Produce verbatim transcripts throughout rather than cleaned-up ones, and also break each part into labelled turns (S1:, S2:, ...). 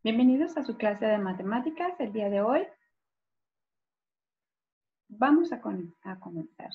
S1: Bienvenidos a su clase de matemáticas. El día de hoy vamos a, con, a comenzar.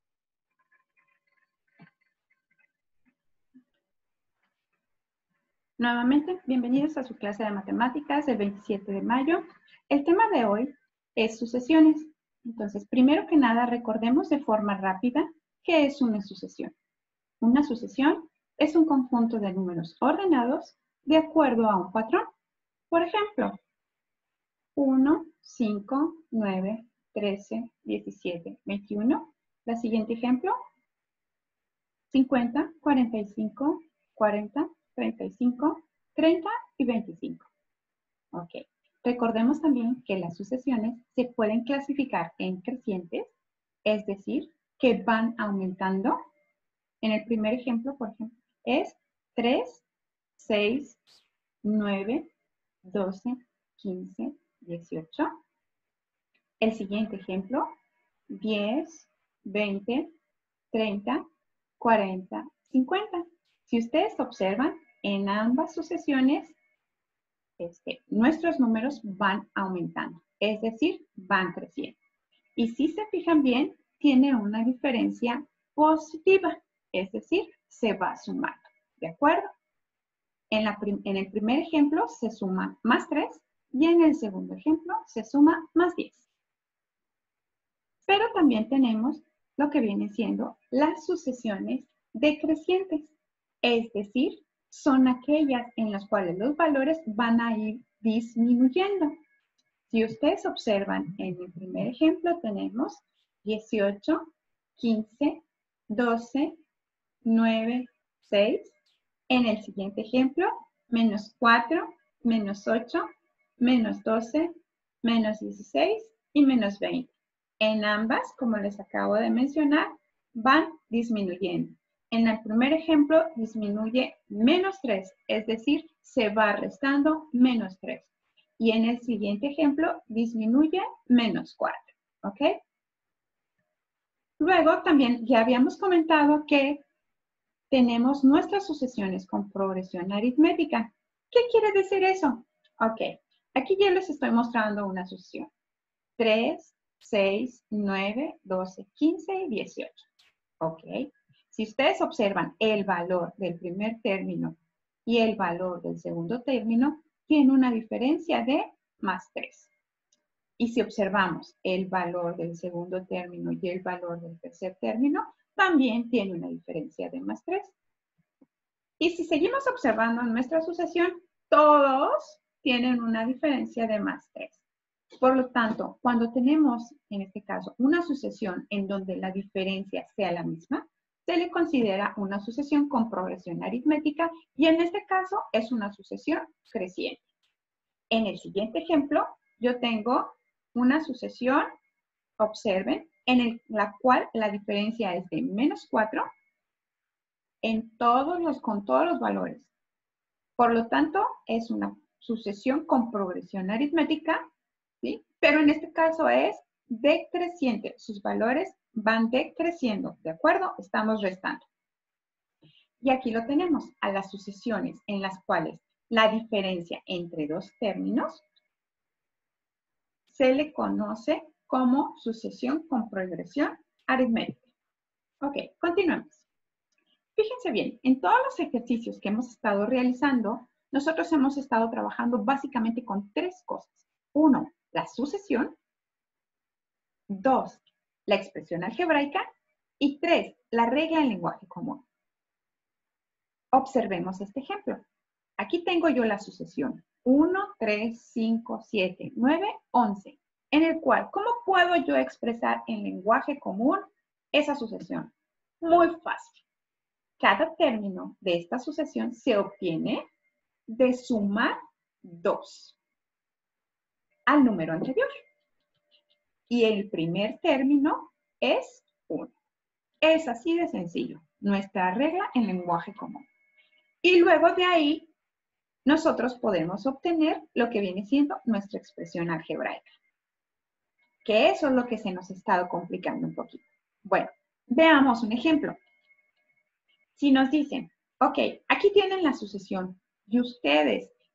S1: Nuevamente, bienvenidos a su clase de matemáticas del veintisiete de mayo. El tema de hoy es sucesiones. Entonces, primero que nada, recordemos de forma rápida qué es una sucesión. Una sucesión es un conjunto de números ordenados de acuerdo a un patrón. Por ejemplo, uno, cinco, nueve, trece, diecisiete, veintiuno. La siguiente ejemplo, cincuenta, cuarenta y cinco, cuarenta, treinta y cinco, treinta y veinticinco. Ok. Recordemos también que las sucesiones se pueden clasificar en crecientes, es decir, que van aumentando. En el primer ejemplo, por ejemplo, es tres, seis, nueve, doce, quince, dieciocho. El siguiente ejemplo, diez, veinte, treinta, cuarenta, cincuenta. Si ustedes observan, en ambas sucesiones, este, nuestros números van aumentando, es decir, van creciendo. Y si se fijan bien, tiene una diferencia positiva, es decir, se va sumando, ¿de acuerdo? En, la en el primer ejemplo se suma más tres y en el segundo ejemplo se suma más diez. Pero también tenemos lo que viene siendo las sucesiones decrecientes, es decir, son aquellas en las cuales los valores van a ir disminuyendo. Si ustedes observan, en el primer ejemplo tenemos dieciocho, quince, doce, nueve, seis. En el siguiente ejemplo, menos cuatro, menos ocho, menos doce, menos dieciséis y menos veinte. En ambas, como les acabo de mencionar, van disminuyendo. En el primer ejemplo disminuye menos tres, es decir, se va restando menos tres. Y en el siguiente ejemplo disminuye menos cuatro, ¿ok? Luego también ya habíamos comentado que tenemos nuestras sucesiones con progresión aritmética. ¿Qué quiere decir eso? Ok, aquí ya les estoy mostrando una sucesión. tres, seis, nueve, doce, quince y dieciocho. Ok, si ustedes observan el valor del primer término y el valor del segundo término, tiene una diferencia de más tres. Y si observamos el valor del segundo término y el valor del tercer término, también tiene una diferencia de más tres. Y si seguimos observando en nuestra sucesión, todos tienen una diferencia de más tres. Por lo tanto, cuando tenemos, en este caso, una sucesión en donde la diferencia sea la misma, se le considera una sucesión con progresión aritmética y en este caso es una sucesión creciente. En el siguiente ejemplo, yo tengo una sucesión, observen, en el, la cual la diferencia es de menos cuatro en todos los, con todos los valores. Por lo tanto, es una sucesión con progresión aritmética, ¿sí? Pero en este caso es decreciente. Sus valores van decreciendo, ¿de acuerdo? Estamos restando. Y aquí lo tenemos, a las sucesiones en las cuales la diferencia entre dos términos se le conoce como sucesión con progresión aritmética. Ok, continuemos. Fíjense bien, en todos los ejercicios que hemos estado realizando, nosotros hemos estado trabajando básicamente con tres cosas. Uno, la sucesión. Dos, la expresión algebraica. Y tres, la regla en lenguaje común. Observemos este ejemplo. Aquí tengo yo la sucesión uno, tres, cinco, siete, nueve, once, en el cual, ¿cómo puedo yo expresar en lenguaje común esa sucesión? Muy fácil. Cada término de esta sucesión se obtiene de sumar dos al número anterior. Y el primer término es uno. Es así de sencillo, nuestra regla en lenguaje común. Y luego de ahí, nosotros podemos obtener lo que viene siendo nuestra expresión algebraica. Que eso es lo que se nos ha estado complicando un poquito. Bueno, veamos un ejemplo. Si nos dicen, ok, aquí tienen la sucesión y ustedes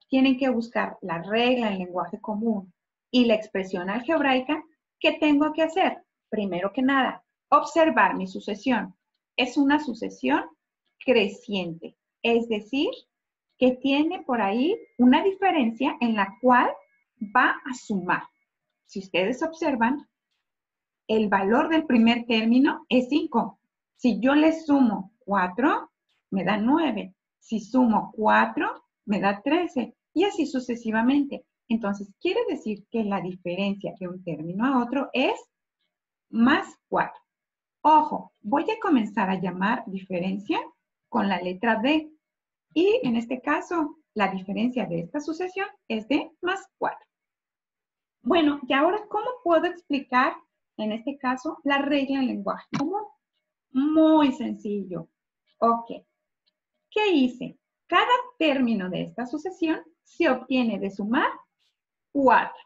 S1: tienen que buscar la regla en lenguaje común y la expresión algebraica, ¿qué tengo que hacer? Primero que nada, observar mi sucesión. Es una sucesión creciente, es decir, que tiene por ahí una diferencia en la cual va a sumar. Si ustedes observan, el valor del primer término es cinco. Si yo le sumo cuatro, me da nueve. Si sumo cuatro, me da trece. Y así sucesivamente. Entonces, quiere decir que la diferencia de un término a otro es más cuatro. Ojo, voy a comenzar a llamar diferencia con la letra D. Y en este caso, la diferencia de esta sucesión es de más cuatro. Bueno, y ahora, ¿cómo puedo explicar, en este caso, la regla en lenguaje común? Muy sencillo. Ok. ¿Qué hice? Cada término de esta sucesión se obtiene de sumar cuatro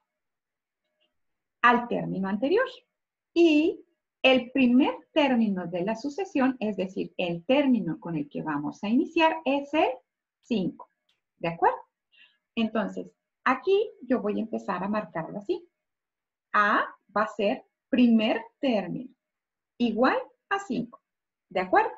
S1: al término anterior. Y el primer término de la sucesión, es decir, el término con el que vamos a iniciar, es el cinco. ¿De acuerdo? Entonces, aquí yo voy a empezar a marcarlo así. A va a ser primer término, igual a cinco. ¿De acuerdo?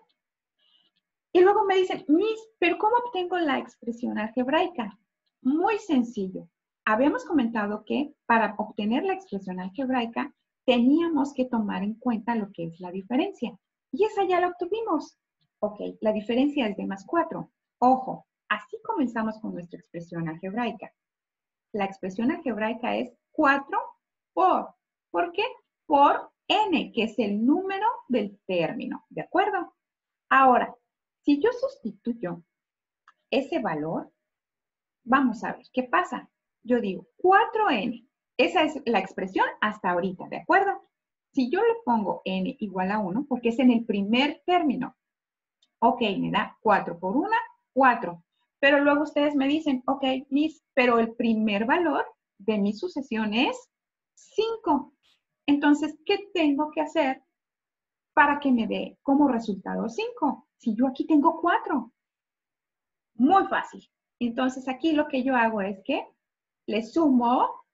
S1: Y luego me dicen, Miss, ¿pero cómo obtengo la expresión algebraica? Muy sencillo. Habíamos comentado que para obtener la expresión algebraica teníamos que tomar en cuenta lo que es la diferencia. Y esa ya la obtuvimos. Ok, la diferencia es de más cuatro. Ojo, así comenzamos con nuestra expresión algebraica. La expresión algebraica es cuatro por. ¿Por qué? Por n, que es el número del término. ¿De acuerdo? Ahora, si yo sustituyo ese valor, vamos a ver qué pasa. Yo digo cuatro ene. Esa es la expresión hasta ahorita, ¿de acuerdo? Si yo le pongo n igual a uno, porque es en el primer término, ok, me da cuatro por uno, cuatro. Pero luego ustedes me dicen, ok, Miss, pero el primer valor de mi sucesión es cinco. Entonces, ¿qué tengo que hacer para que me dé como resultado cinco? Si yo aquí tengo cuatro. Muy fácil. Entonces, aquí lo que yo hago es que le sumo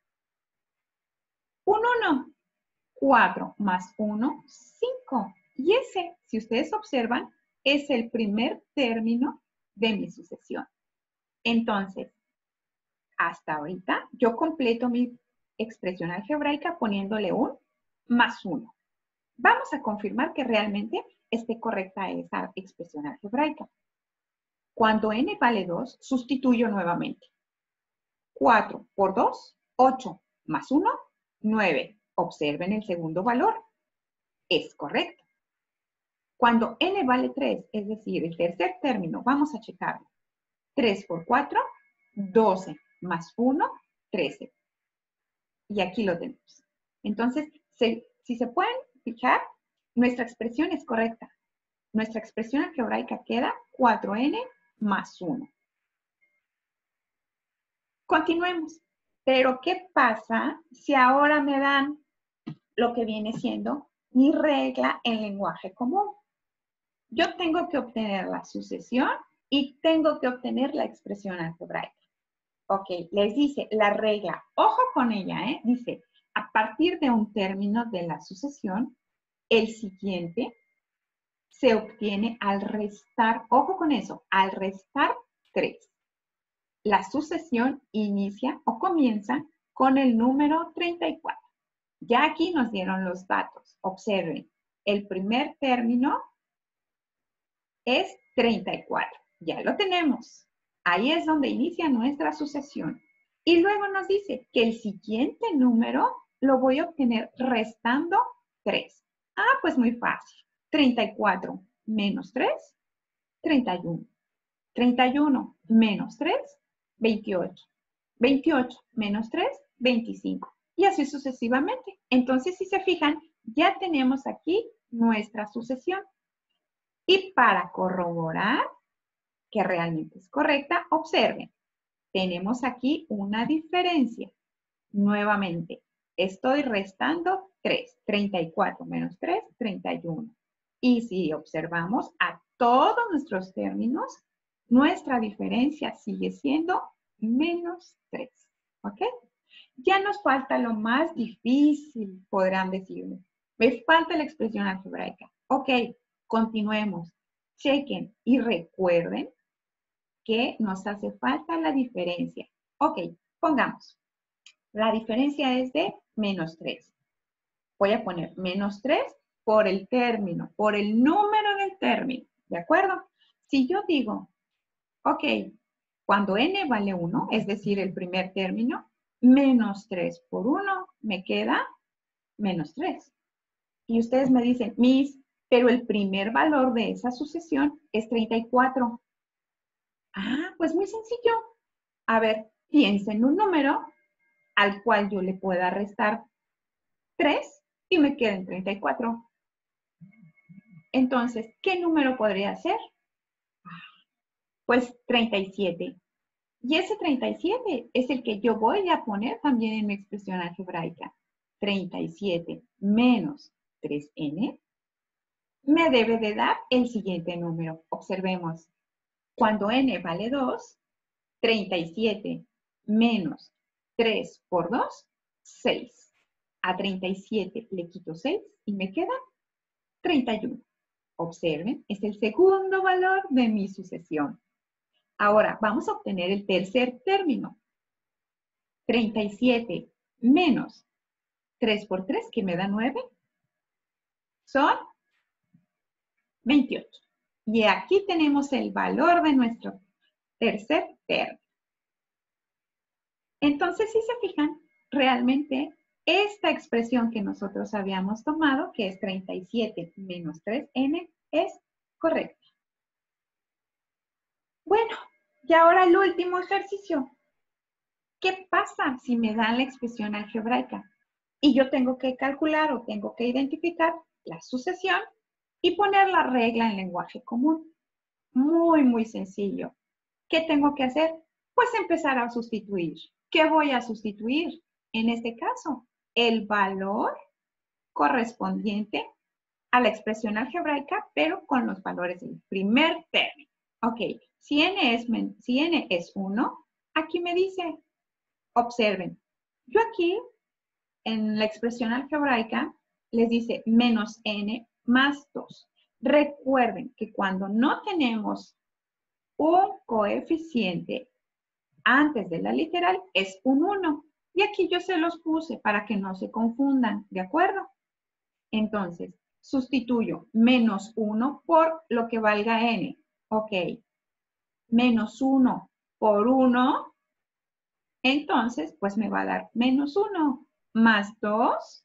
S1: un uno. cuatro más uno, cinco. Y ese, si ustedes observan, es el primer término de mi sucesión. Entonces, hasta ahorita, yo completo mi expresión algebraica poniéndole un más uno. Vamos a confirmar que realmente esté correcta esa expresión algebraica. Cuando n vale dos, sustituyo nuevamente. cuatro por dos, ocho, más uno, nueve. Observen el segundo valor. Es correcto. Cuando n vale tres, es decir, el tercer término, vamos a checarlo. tres por cuatro, doce, más uno, trece. Y aquí lo tenemos. Entonces, se, si se pueden fijar, nuestra expresión es correcta. Nuestra expresión algebraica queda cuatro ene más uno. Continuemos. Pero, ¿qué pasa si ahora me dan lo que viene siendo mi regla en lenguaje común? Yo tengo que obtener la sucesión y tengo que obtener la expresión algebraica. Ok, les dice la regla, ojo con ella, ¿eh? Dice, a partir de un término de la sucesión, el siguiente se obtiene al restar, ojo con eso, al restar tres. La sucesión inicia o comienza con el número treinta y cuatro. Ya aquí nos dieron los datos. Observen, el primer término es treinta y cuatro. Ya lo tenemos. Ahí es donde inicia nuestra sucesión. Y luego nos dice que el siguiente número lo voy a obtener restando tres. Ah, pues muy fácil. treinta y cuatro menos tres, treinta y uno. treinta y uno menos tres, veintiocho. veintiocho menos tres, veinticinco. Y así sucesivamente. Entonces, si se fijan, ya tenemos aquí nuestra sucesión. Y para corroborar que realmente es correcta, observen, tenemos aquí una diferencia. Nuevamente, estoy restando tres. treinta y cuatro menos tres, treinta y uno. Y si observamos a todos nuestros términos, nuestra diferencia sigue siendo menos tres. ¿Ok? Ya nos falta lo más difícil, podrán decirme. Me falta la expresión algebraica. Ok, continuemos. Chequen y recuerden que nos hace falta la diferencia. Ok, pongamos. La diferencia es de menos tres. Voy a poner menos tres por el término, por el número del término. ¿De acuerdo? Si yo digo, ok, cuando n vale uno, es decir, el primer término, menos tres por uno, me queda menos tres. Y ustedes me dicen, Miss, pero el primer valor de esa sucesión es treinta y cuatro. Ah, pues muy sencillo. A ver, piensa en un número al cual yo le pueda restar tres y me queden treinta y cuatro. Entonces, ¿qué número podría ser? Pues treinta y siete. Y ese treinta y siete es el que yo voy a poner también en mi expresión algebraica. treinta y siete menos tres ene me debe de dar el siguiente número. Observemos. Cuando n vale dos, treinta y siete menos tres por dos, seis. A treinta y siete le quito seis y me queda treinta y uno. Observen, es el segundo valor de mi sucesión. Ahora, vamos a obtener el tercer término. treinta y siete menos tres por tres, que me da nueve, son veintiocho. Y aquí tenemos el valor de nuestro tercer término. Entonces, si se fijan, realmente esta expresión que nosotros habíamos tomado, que es treinta y siete menos tres ene, es correcta. Bueno, y ahora el último ejercicio. ¿Qué pasa si me dan la expresión algebraica? Y yo tengo que calcular o tengo que identificar la sucesión y poner la regla en lenguaje común. Muy, muy sencillo. ¿Qué tengo que hacer? Pues empezar a sustituir. ¿Qué voy a sustituir? En este caso, el valor correspondiente a la expresión algebraica, pero con los valores del primer término. Ok, si n es, si n es uno, aquí me dice, observen, yo aquí en la expresión algebraica les dice menos n más dos. Recuerden que cuando no tenemos un coeficiente antes de la literal es un uno. Y aquí yo se los puse para que no se confundan, ¿de acuerdo? Entonces, sustituyo menos uno por lo que valga n. Ok. Menos uno por uno. Entonces, pues me va a dar menos uno más dos.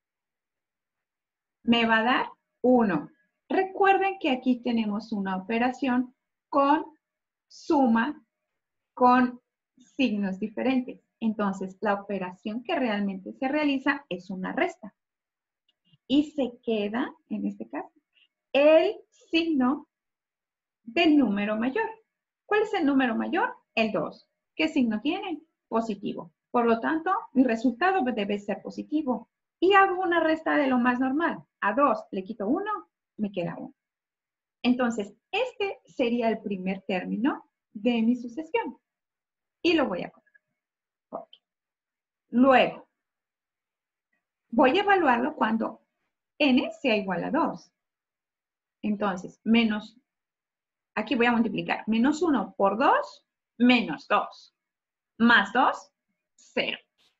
S1: Me va a dar uno. Recuerden que aquí tenemos una operación con suma, con signos diferentes. Entonces, la operación que realmente se realiza es una resta. Y se queda, en este caso, el signo del número mayor. ¿Cuál es el número mayor? El dos. ¿Qué signo tiene? Positivo. Por lo tanto, mi resultado debe ser positivo. Y hago una resta de lo más normal. A dos le quito uno, me queda uno. Entonces, este sería el primer término de mi sucesión. Y lo voy a colocar. Okay. Luego, voy a evaluarlo cuando n sea igual a dos. Entonces, menos, aquí voy a multiplicar. Menos uno por dos, menos dos. Más dos, cero.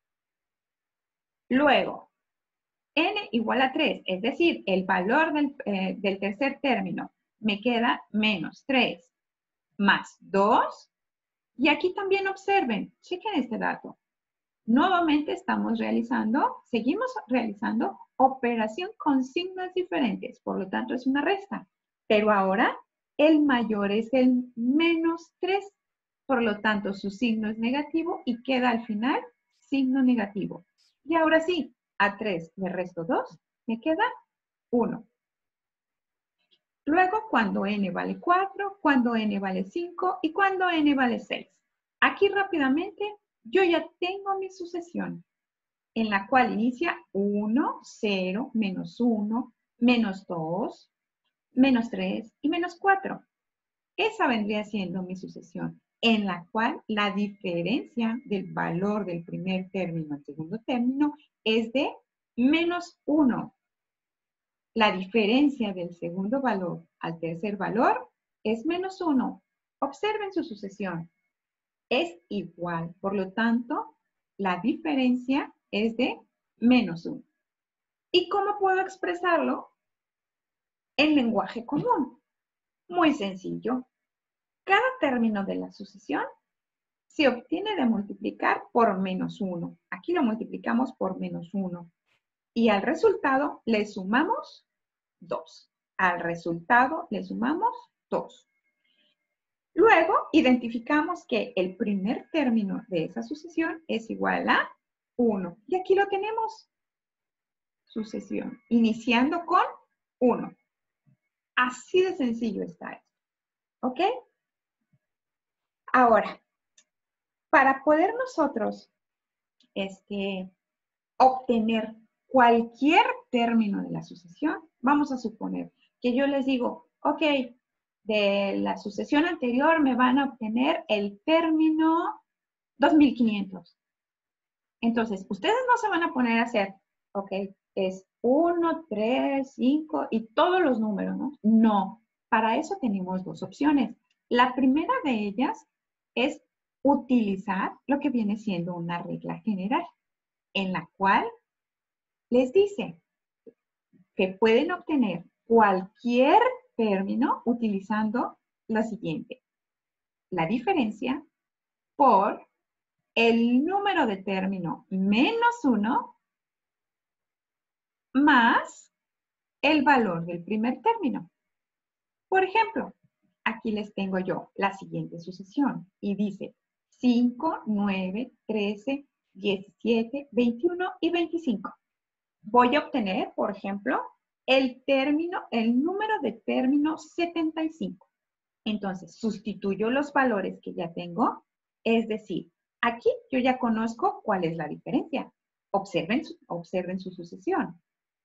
S1: Luego, n igual a tres, es decir, el valor del, eh, del tercer término me queda menos tres más dos. Y aquí también observen, chequen este dato. Nuevamente estamos realizando, seguimos realizando operación con signos diferentes, por lo tanto es una resta. Pero ahora el mayor es el menos tres, por lo tanto su signo es negativo y queda al final signo negativo. Y ahora sí, a tres le resto dos, me queda uno. Luego, cuando n vale cuatro, cuando n vale cinco y cuando n vale seis. Aquí rápidamente yo ya tengo mi sucesión, en la cual inicia uno, cero, menos uno, menos dos, menos tres y menos cuatro. Esa vendría siendo mi sucesión. en la cual la diferencia del valor del primer término al segundo término es de menos uno. La diferencia del segundo valor al tercer valor es menos uno. Observen su sucesión. Es igual. Por lo tanto, la diferencia es de menos uno. ¿Y cómo puedo expresarlo en lenguaje común? Muy sencillo. Cada término de la sucesión se obtiene de multiplicar por menos uno. Aquí lo multiplicamos por menos uno. Y al resultado le sumamos dos. Al resultado le sumamos dos. Luego identificamos que el primer término de esa sucesión es igual a uno. Y aquí lo tenemos. Sucesión. Iniciando con uno. Así de sencillo está esto. ¿Ok? Ahora, para poder nosotros este, obtener cualquier término de la sucesión, vamos a suponer que yo les digo, ok, de la sucesión anterior me van a obtener el término dos mil quinientos. Entonces, ustedes no se van a poner a hacer, ok, es uno, tres, cinco y todos los números, ¿no? No, para eso tenemos dos opciones. La primera de ellas es utilizar lo que viene siendo una regla general, en la cual les dice que pueden obtener cualquier término utilizando lo siguiente. La diferencia por el número de término menos uno más el valor del primer término. Por ejemplo, aquí les tengo yo la siguiente sucesión y dice cinco, nueve, trece, diecisiete, veintiuno y veinticinco. Voy a obtener, por ejemplo, el término, el número de término setenta y cinco. Entonces, sustituyo los valores que ya tengo, es decir, aquí yo ya conozco cuál es la diferencia. Observen, observen su sucesión.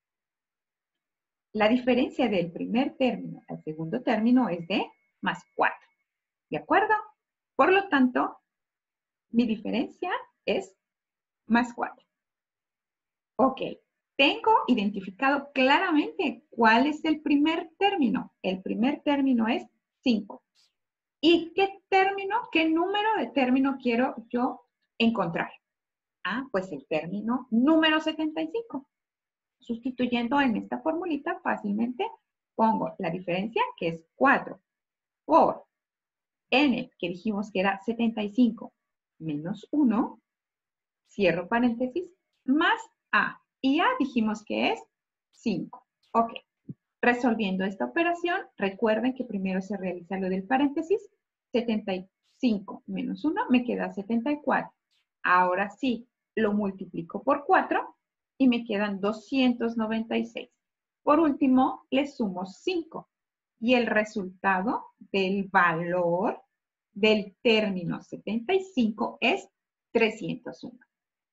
S1: La diferencia del primer término al segundo término es de más cuatro. ¿De acuerdo? Por lo tanto, mi diferencia es más cuatro. Ok. Tengo identificado claramente cuál es el primer término. El primer término es cinco. ¿Y qué término, qué número de término quiero yo encontrar? Ah, pues el término número setenta y cinco. Sustituyendo en esta formulita fácilmente pongo la diferencia que es cuatro por n, que dijimos que era setenta y cinco, menos uno, cierro paréntesis, más a. Y a dijimos que es cinco. Ok. Resolviendo esta operación, recuerden que primero se realiza lo del paréntesis. setenta y cinco menos uno me queda setenta y cuatro. Ahora sí, lo multiplico por cuatro y me quedan doscientos noventa y seis. Por último, le sumo cinco. Y el resultado del valor del término setenta y cinco es trescientos uno.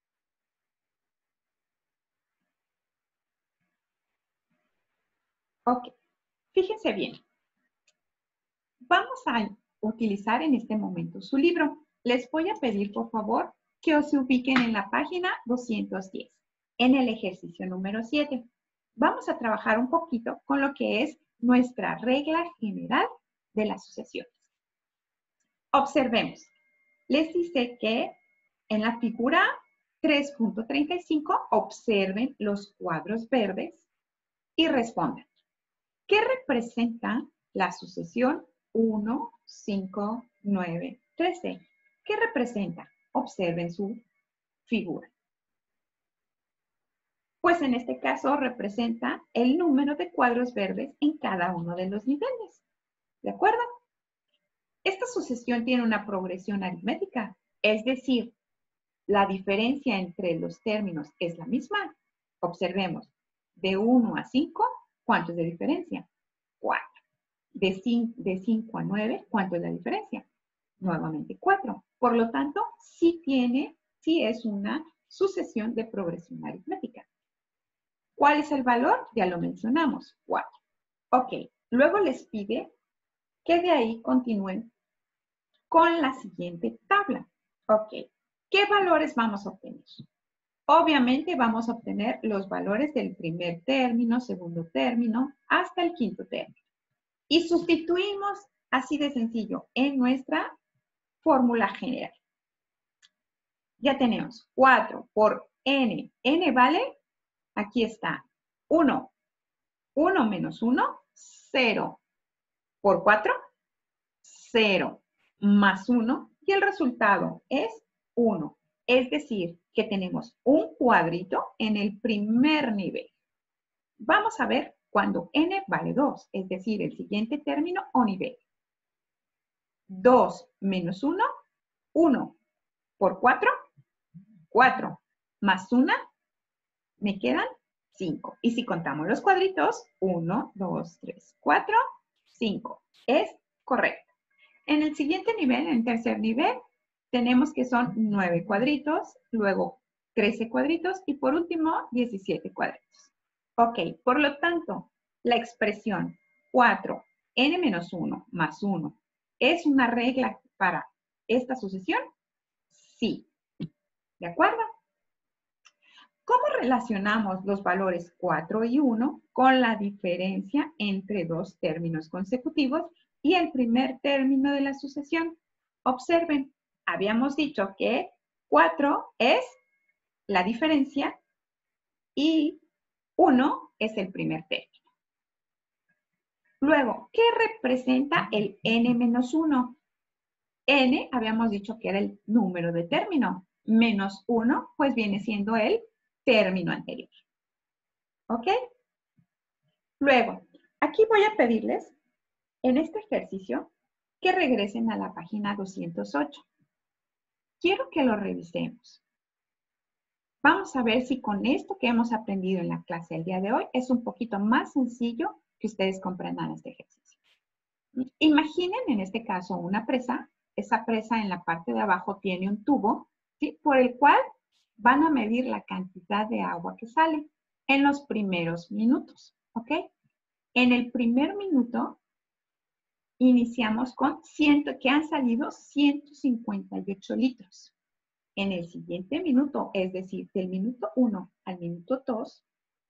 S1: Ok, fíjense bien. Vamos a utilizar en este momento su libro. Les voy a pedir, por favor, que os ubiquen en la página doscientos diez, en el ejercicio número siete. Vamos a trabajar un poquito con lo que es nuestra regla general de las sucesiones. Observemos. Les dice que en la figura tres punto treinta y cinco observen los cuadros verdes y respondan. ¿Qué representa la sucesión uno, cinco, nueve, trece? ¿Qué representa? Observen su figura. Pues en este caso representa el número de cuadros verdes en cada uno de los niveles. ¿De acuerdo? Esta sucesión tiene una progresión aritmética, es decir, la diferencia entre los términos es la misma. Observemos, de uno a cinco, ¿cuánto es de diferencia? cuatro. De cinco a nueve, ¿cuánto es la diferencia? Nuevamente cuatro. Por lo tanto, sí tiene, sí es una sucesión de progresión aritmética. ¿Cuál es el valor? Ya lo mencionamos, cuatro. Ok, luego les pide que de ahí continúen con la siguiente tabla. Ok, ¿qué valores vamos a obtener? Obviamente vamos a obtener los valores del primer término, segundo término, hasta el quinto término. Y sustituimos así de sencillo en nuestra fórmula general. Ya tenemos cuatro por n. N vale, aquí está, uno. uno menos uno, cero. Por cuatro, cero. Más uno. Y el resultado es uno. Es decir, que tenemos un cuadrito en el primer nivel. Vamos a ver cuando n vale dos, es decir, el siguiente término o nivel. dos menos uno, uno. Por cuatro, cuatro. Más uno, me quedan cinco. Y si contamos los cuadritos, uno, dos, tres, cuatro, cinco. Es correcto. En el siguiente nivel, en el tercer nivel, tenemos que son nueve cuadritos, luego trece cuadritos y por último diecisiete cuadritos. Ok, por lo tanto, la expresión cuatro n menos uno más uno ¿es una regla para esta sucesión? Sí. ¿De acuerdo? ¿Cómo relacionamos los valores cuatro y uno con la diferencia entre dos términos consecutivos y el primer término de la sucesión? Observen, habíamos dicho que cuatro es la diferencia y uno es el primer término. Luego, ¿qué representa el n menos uno? N habíamos dicho que era el número de término. Menos uno, pues viene siendo el término anterior. ¿Ok? Luego, aquí voy a pedirles, en este ejercicio, que regresen a la página doscientos ocho. Quiero que lo revisemos. Vamos a ver si con esto que hemos aprendido en la clase del día de hoy es un poquito más sencillo que ustedes comprendan este ejercicio. Imaginen en este caso una presa. Esa presa en la parte de abajo tiene un tubo, ¿sí?, por el cual van a medir la cantidad de agua que sale en los primeros minutos. ¿Ok? En el primer minuto iniciamos con cien, que han salido ciento cincuenta y ocho litros. En el siguiente minuto, es decir, del minuto uno al minuto dos,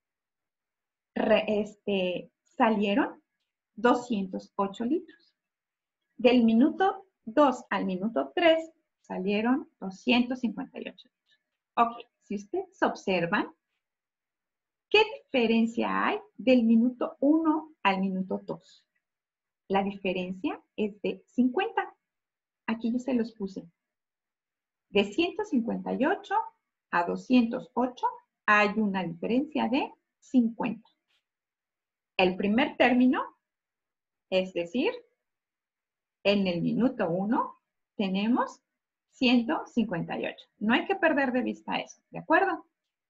S1: este, salieron doscientos ocho litros. Del minuto dos al minuto tres salieron doscientos cincuenta y ocho litros. Ok, si ustedes observan, ¿qué diferencia hay del minuto uno al minuto dos? La diferencia es de cincuenta. Aquí yo se los puse. De ciento cincuenta y ocho a doscientos ocho hay una diferencia de cincuenta. El primer término, es decir, en el minuto uno tenemos ciento cincuenta y ocho. No hay que perder de vista eso, ¿de acuerdo?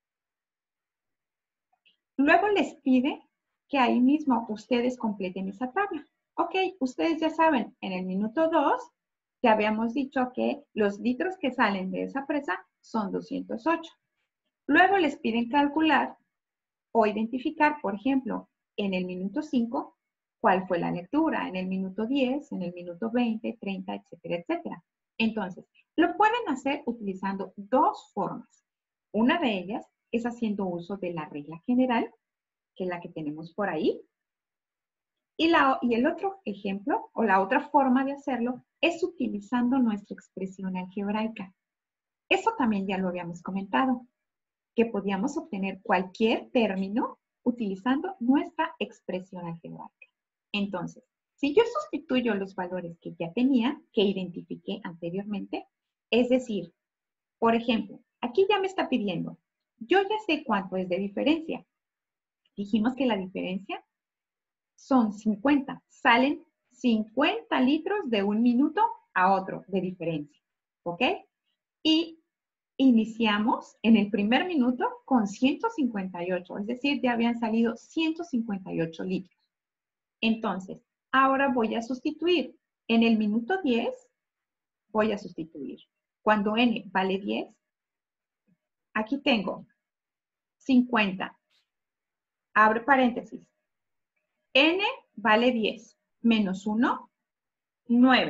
S1: Luego les pide que ahí mismo ustedes completen esa tabla. Ok, ustedes ya saben, en el minuto dos ya habíamos dicho que los litros que salen de esa presa son doscientos ocho. Luego les piden calcular o identificar, por ejemplo, en el minuto cinco, cuál fue la lectura, en el minuto diez, en el minuto veinte, treinta, etcétera, etcétera. Entonces, lo pueden hacer utilizando dos formas. Una de ellas es haciendo uso de la regla general, que es la que tenemos por ahí. Y, la, y el otro ejemplo, o la otra forma de hacerlo, es utilizando nuestra expresión algebraica. Eso también ya lo habíamos comentado, que podíamos obtener cualquier término utilizando nuestra expresión algebraica. Entonces, si yo sustituyo los valores que ya tenía, que identifiqué anteriormente, es decir, por ejemplo, aquí ya me está pidiendo, yo ya sé cuánto es de diferencia. Dijimos que la diferencia son cincuenta. Salen cincuenta litros de un minuto a otro de diferencia. ¿Ok? Y iniciamos en el primer minuto con ciento cincuenta y ocho. Es decir, ya habían salido ciento cincuenta y ocho litros. Entonces, ahora voy a sustituir. En el minuto diez, voy a sustituir. Cuando n vale diez, aquí tengo cincuenta. Abre paréntesis. N vale diez. Menos uno, nueve.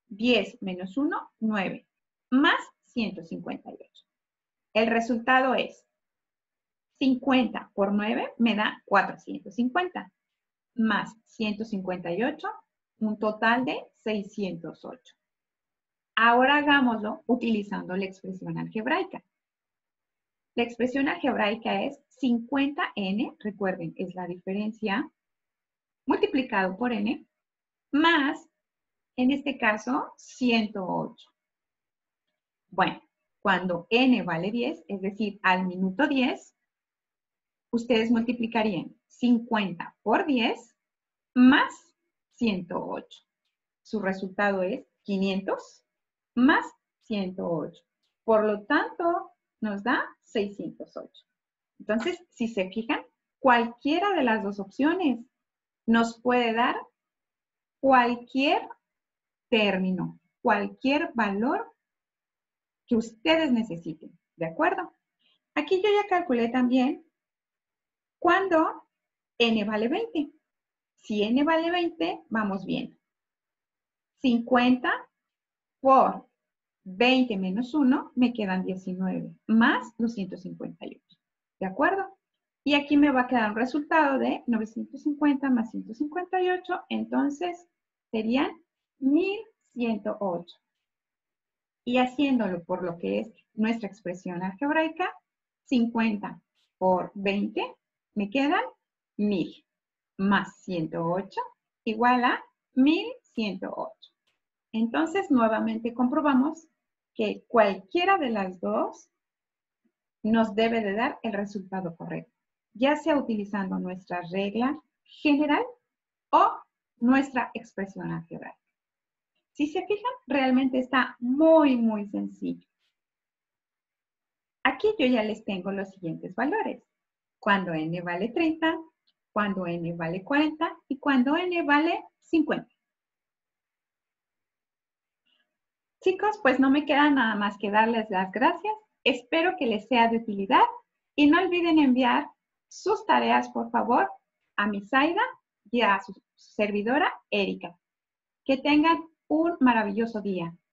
S1: diez menos uno, nueve, más ciento cincuenta y ocho. El resultado es cincuenta por nueve me da cuatrocientos cincuenta, más ciento cincuenta y ocho, un total de seiscientos ocho. Ahora hagámoslo utilizando la expresión algebraica. La expresión algebraica es cincuenta ene, recuerden, es la diferencia, multiplicado por n, más, en este caso, ciento ocho. Bueno, cuando n vale diez, es decir, al minuto diez, ustedes multiplicarían cincuenta por diez más ciento ocho. Su resultado es quinientos más ciento ocho. Por lo tanto, nos da seiscientos ocho. Entonces, si se fijan, cualquiera de las dos opciones nos puede dar cualquier término, cualquier valor que ustedes necesiten, ¿de acuerdo? Aquí yo ya calculé también cuando n vale veinte. Si n vale veinte, vamos bien. cincuenta por veinte menos uno me quedan diecinueve, más doscientos cincuenta y ocho, ¿de acuerdo? Y aquí me va a quedar un resultado de novecientos cincuenta más ciento cincuenta y ocho, entonces serían mil ciento ocho. Y haciéndolo por lo que es nuestra expresión algebraica, cincuenta por veinte me quedan mil, más ciento ocho igual a mil ciento ocho. Entonces, nuevamente comprobamos que cualquiera de las dos nos debe de dar el resultado correcto, ya sea utilizando nuestra regla general o nuestra expresión algebraica. Si se fijan, realmente está muy, muy sencillo. Aquí yo ya les tengo los siguientes valores. Cuando n vale treinta, cuando n vale cuarenta y cuando n vale cincuenta. Chicos, pues no me queda nada más que darles las gracias. Espero que les sea de utilidad y no olviden enviar sus tareas, por favor, a mi Zaida y a su servidora, Erika. Que tengan un maravilloso día.